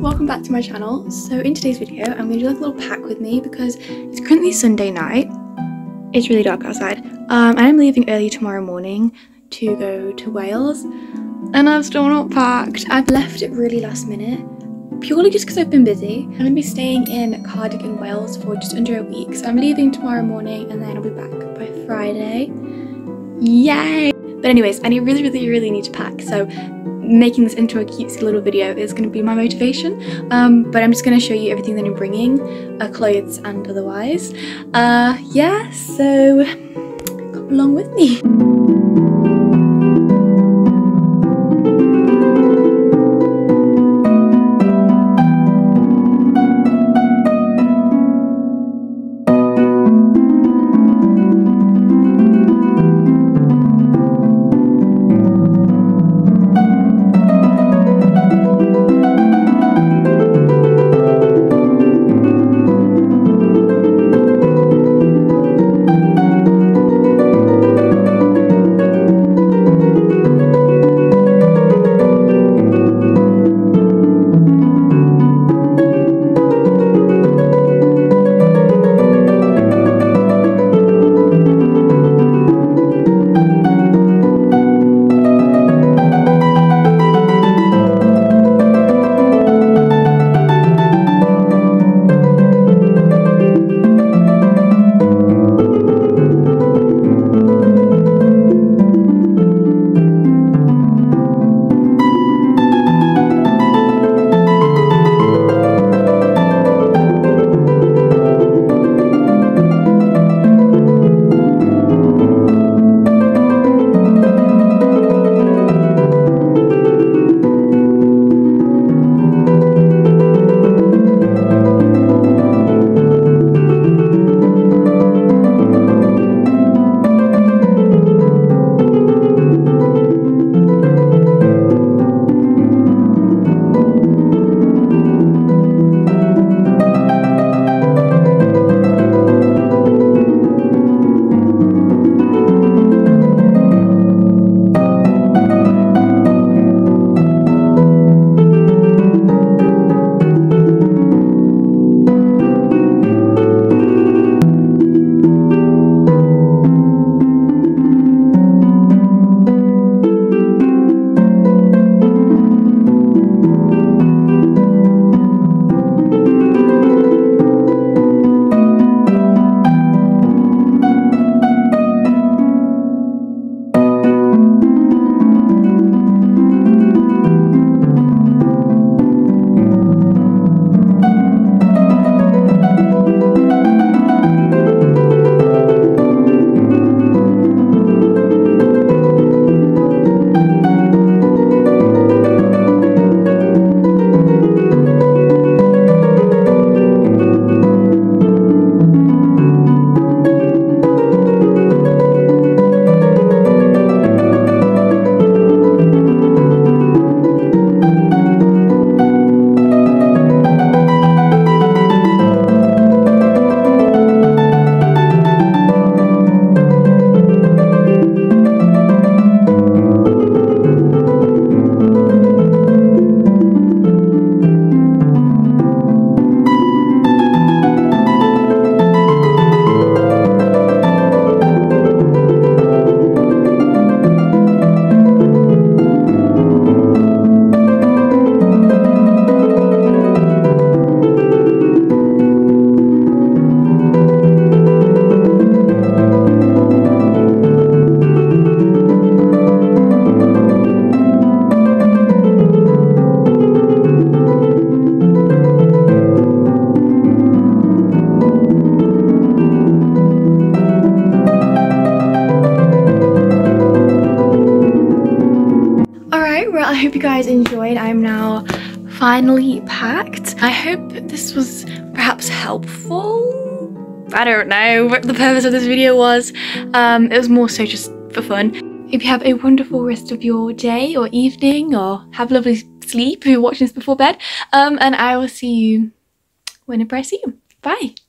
welcome back to my channel. So in today's video I'm going to do like a little pack with me because it's currently Sunday night. It's really dark outside. I'm leaving early tomorrow morning to go to Wales and I've still not packed. I've left it really last minute purely just because I've been busy. I'm going to be staying in Cardiff in Wales for just under a week, so I'm leaving tomorrow morning and then I'll be back by Friday. Yay! But anyways, I really need to pack, so making this into a cutesy little video is going to be my motivation. But I'm just going to show you everything that I'm bringing, clothes and otherwise. Yeah, so come along with me. I hope you guys enjoyed. I'm now finally packed. I hope this was perhaps helpful. I don't know what the purpose of this video was. It was more so just for fun. Hope you have a wonderful rest of your day or evening, or have lovely sleep if you're watching this before bed. And I will see you whenever I see you. Bye.